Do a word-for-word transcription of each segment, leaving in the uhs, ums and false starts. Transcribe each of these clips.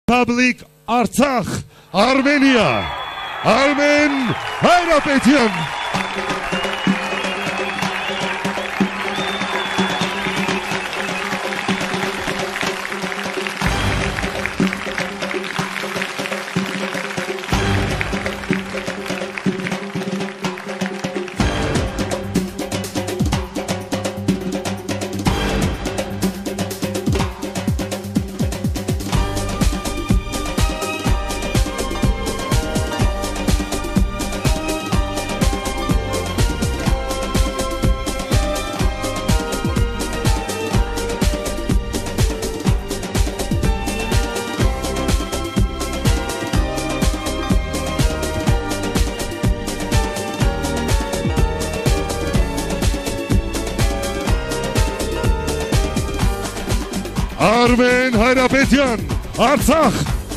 Republic Artsakh, Armenia, Armen Hayratpetyan. Armen Hayratpetyan, Artsakh.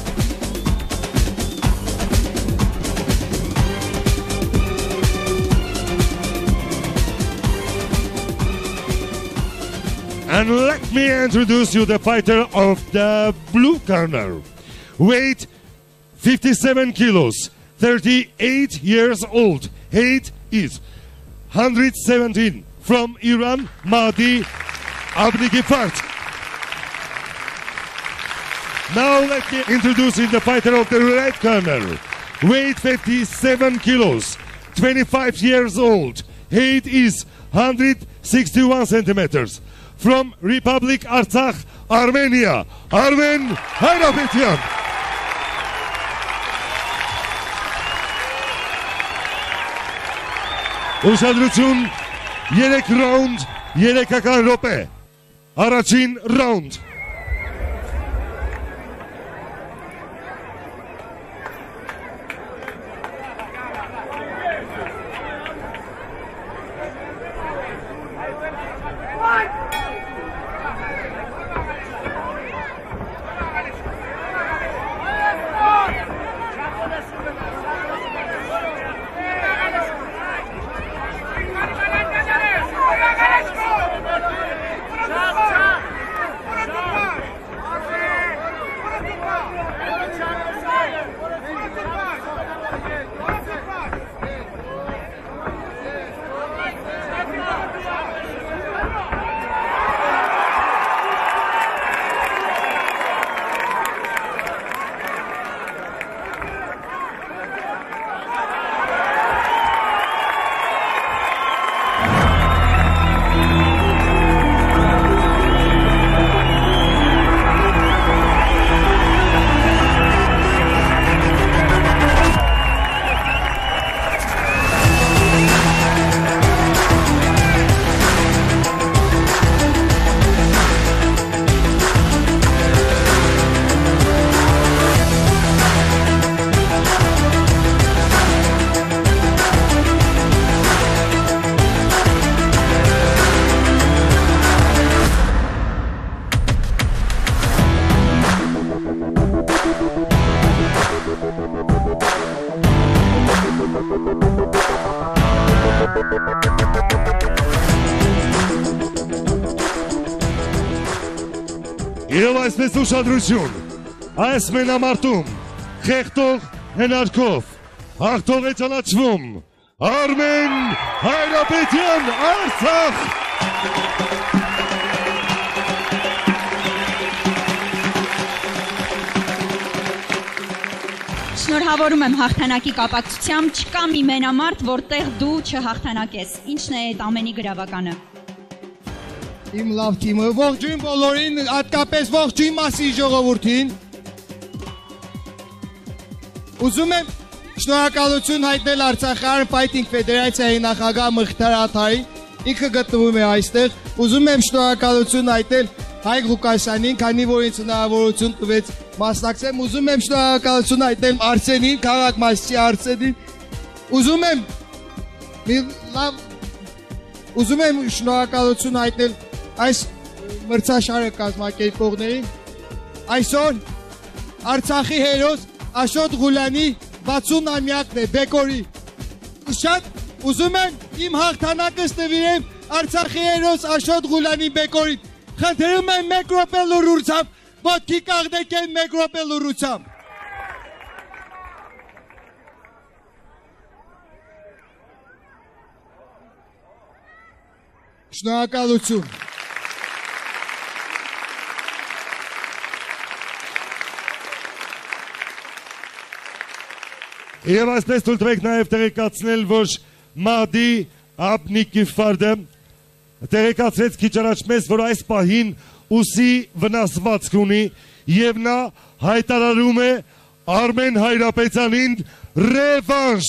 And let me introduce you the fighter of the blue corner. Weight fifty-seven kilos, thirty-eight years old. Height is one hundred seventeen. From Iran, Mahdi Abdigifart. Now let me introduce you the fighter of the red corner. Weight fifty-seven kilos, twenty-five years old. Height is one hundred sixty-one centimeters. From Republic Artsakh, Armenia, Armen Hayratpetyan. Ուշադրություն, երեք round, երեքական րոպե. Առաջին round. Եվ այսպես ուշադրություն, այս մենամարտում խեղտող հենարկով հաղթող է ճանաչվում Արմեն Հայրապետյան, Արցախ։ Շնորհավորում եմ հաղթանակի կապակցությամբ, չկա մի մենամարտ, որտեղ դու չհաղթանակես։ Ինչն է այդ ամենի գրավականը։ Իմ լավ թիմը, ողջույն բոլորին, հատկապես ողջույն Մասի ժողովրդին։ Ուզում եմ շնորհակալություն հայտնել Արցախյան Ֆայթինգ Ֆեդերացիայի նախագահ Մղթար Աթարին, ինքը գտնվում է այստեղ։ Ուզում եմ շնորհակալություն հայտնել Հայկ Ղուկասյանին, քանի որ ինձ հնարավորություն տվեց մասնակցեմ, ուզում եմ շնորհակալություն հայտնել Արսենին, քաղաք Մասի Արսենին։ Ուզում եմ մի լավ ուզում եմ շնորհակալություն հայտնել այս մրցաշարը կազմակերպողներին։ Այսօր Արցախի հերոս Աշոտ Ղուլյանի վաթսուն-ամյակն է Բեկորի։ Շատ ուզում եմ իմ հաղթանակս նվիրեմ Արցախի հերոս Աշոտ Ղուլյանի Բեկորին։ Խնդրում եմ մեկ րոպե լուրությամբ Ոտքի կաղնեք են մեկ րոպե լուռությամբ։ Շնորհակալություն։ Եվ այսպես թույլ տվեք նաև տեղեկացնել, որ Մահդի Աբնիկիֆարդը տեղեկացրեց քիչ առաջ մեզ, որ այս պահին ուսի վնասվածք ունի եւ նա հայտարարում է Արմեն Հայրապետյանին ռևանշ։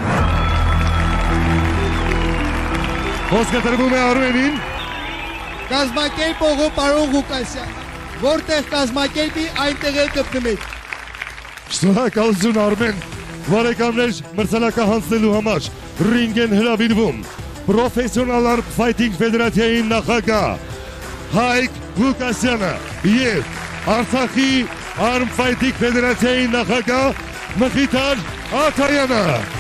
Խոսքը տրվում է Արմենին։ Կազմակերպ ողո պարոն Ղուկասյան, որտեղ կազմակերպի այնտեղ էլ կպնմեք։ Շնորհակալություն Արմեն, բարեկամներ, մրցանակը հանձնելու համար ռինգ են հրավիրվում Պրոֆեսիոնալ Arm Fighting Ֆեդերացիայի նախագահ Հայկ Ղուկասյանը եւ Արցախի Arm Fighting Ֆեդերացիայի նախագահ Մխիթար Աթայանը։